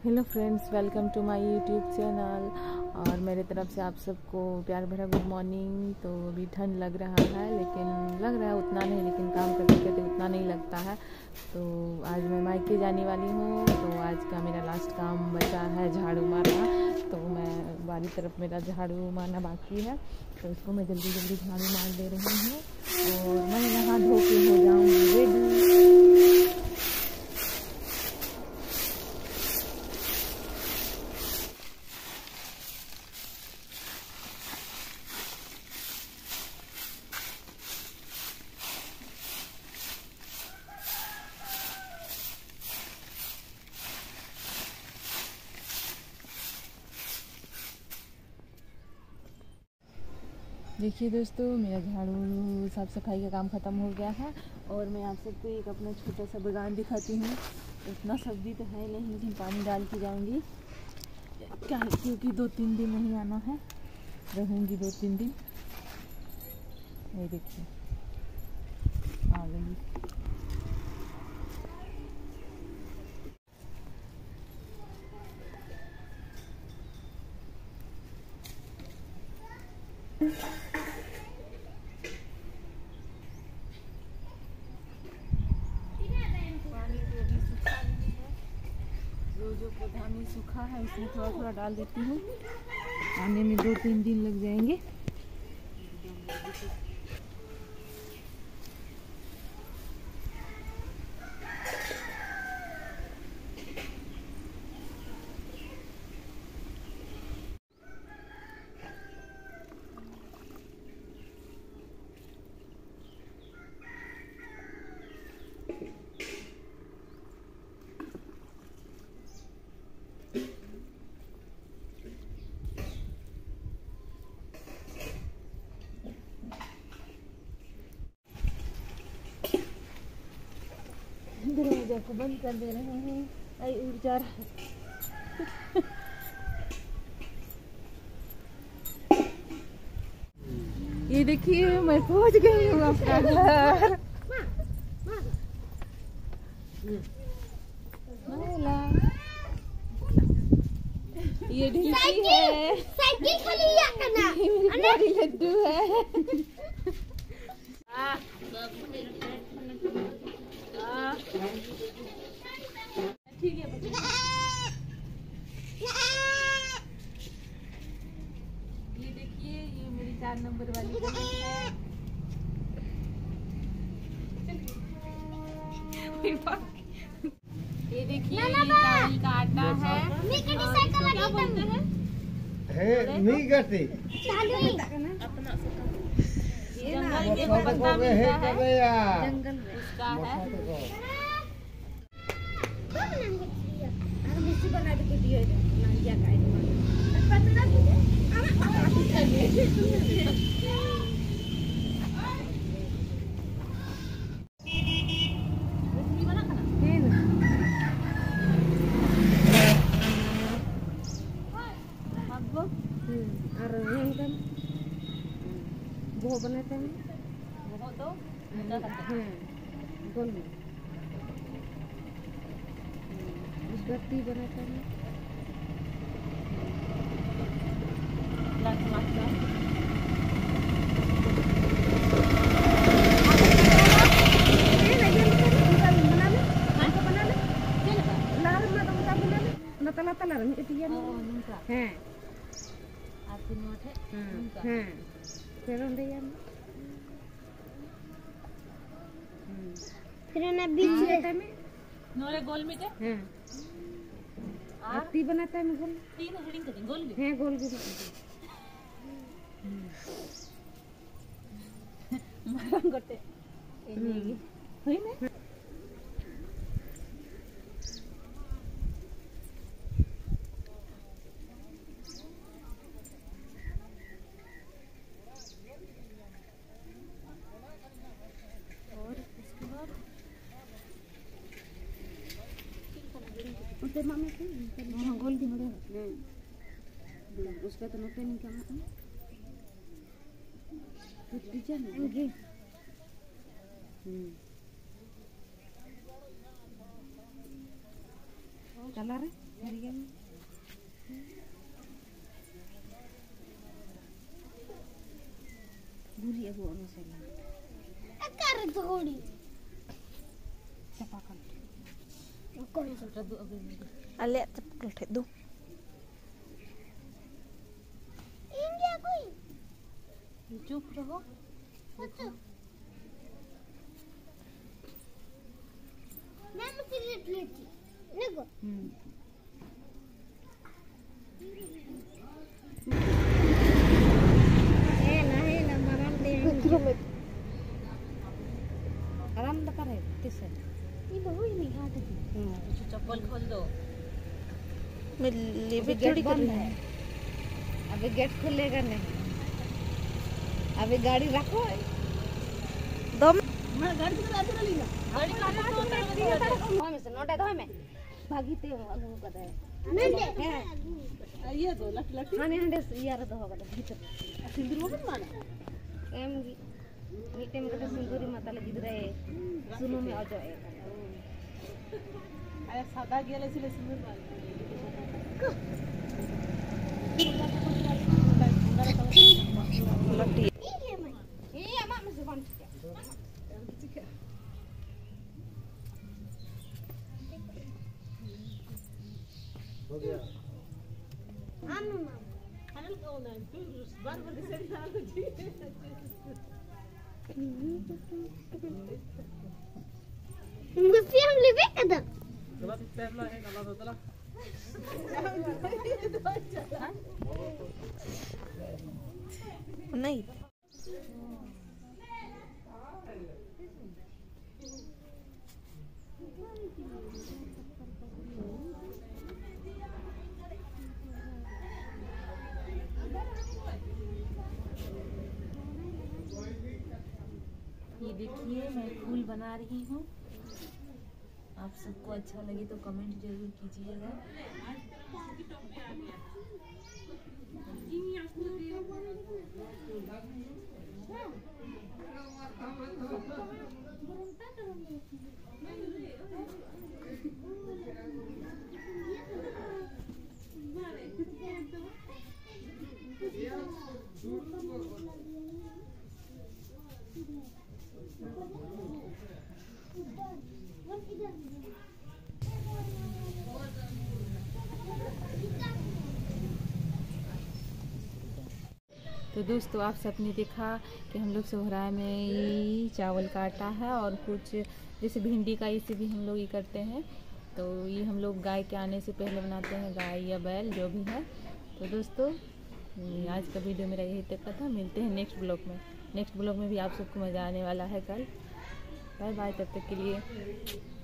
Hello friends, welcome to my YouTube channel. और मेरे तरफ से आप सबको प्यार भरा गुड मॉर्निंग। तो अभी ठंड लग रहा है, लेकिन लग रहा है उतना नहीं, लेकिन काम करते करते उतना नहीं लगता है। तो आज मैं मायके जाने वाली हूँ। तो आज का मेरा लास्ट काम बचा है झाड़ू मारना। तो मैं बारी तरफ मेरा झाड़ू मारना बाकी है, तो उसको मैं जल्दी जल्दी झाड़ू मार दे रही हूँ और मैं नहा धो के हो जाऊँगी रेडी। देखिए दोस्तों, मेरा झाड़ू साफ सफाई का काम ख़त्म हो गया है और मैं आप सबको एक अपना छोटा सा बागान दिखाती हूँ। इतना सब्जी तो है नहीं, लेकिन पानी डाल के जाऊँगी क्या है, क्योंकि 2-3 दिन नहीं आना है, रहूँगी 2-3 दिन। ये देखिए आ गई। जो पौधा में सूखा है उसमें थोड़ा थोड़ा डाल देती हूँ। आने में 2-3 दिन लग जाएंगे। दरवाजा को बंद कर दे रहे हैं। आई उड़ जा रहा है। ये देखिए, मैं पहुंच गई हूँ अपना घर। ये ढीली है, मेरी लड्डू है। ठीक है, ये देखिए, ये मेरी 4 नंबर वाली है। ये देखिए, ये चावल का आटा है। क्या बोलते हैं? नहीं करती। अपना जंगल के पत्ता मिलता है, जंगल उसका है। वो बनाते हैं, वो तो गोल में बत्ती बनाते हैं। फिर गोल मीटे आरती बनाता है। गोल तीन हेडिंग करते हैं, गोल भी है, गोल भी मारम करते होई ना। गोल की बड़े उसका तो नोटे नहीं करना डिजाइन है। कलर है। Ale cepkel thek du. India कोई चुप रहो. मैं सिगरेट लेती देखो है ना मरम दे आराम द करे किसे. ये तो हुई नहीं हाथ की चप्पल खोल दो. मैं लेवे थोड़ी कर रही हूं. अभी गेट खुलेगा नहीं. अभी गाड़ी रखो दो मैं गाड़ी से आते रही ना गाड़ी का तो में से नोटा दो में भागीते हो अगु कदा है ये दो लट लट हाने हंडे यार दो होगा भीतर सिंदूर मत माने एम मीटे में कदा सिंदूरी माता लगी रहे सुनो में आ जाए अरे सादा गेले सिले सिंदूर मार लट्टी ये अम्मा मुझे कौन हो गया खानल कौन है तू बार बार से डाल जी मुझे हम लेवे कदम चला पहला है नाला तो चला नहीं ये देखिए मैं फूल बना रही हूँ. आप सबको अच्छा लगे तो कमेंट जरूर कीजिएगा. तो दोस्तों आप सबने देखा कि हम लोग सोहराय में चावल का आटा है और कुछ जैसे भिंडी का इसे भी हम लोग ये करते हैं. तो ये हम लोग गाय के आने से पहले बनाते हैं, गाय या बैल जो भी है. तो दोस्तों आज का वीडियो मेरा यही तक का था. मिलते हैं नेक्स्ट ब्लॉग में. नेक्स्ट ब्लॉग में भी आप सबको मज़ा आने वाला है कल. बाय बाय तब तक के लिए.